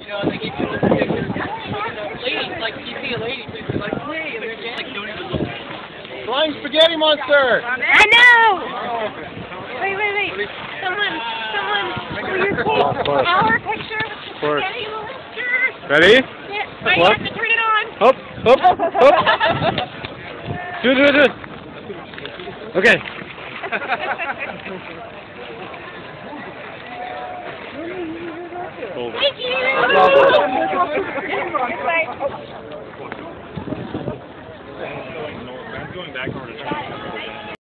You know, and they give you the pictures. Ladies, like, you see a lady, they're like, hey, and they're just like, don't even look. Flying spaghetti monster! I know! Wait. Someone, will you take our picture with the spaghetti monster? Ready? Yeah, I have to turn it on. Hop. Do it. Okay. Thank you! I'm going back over to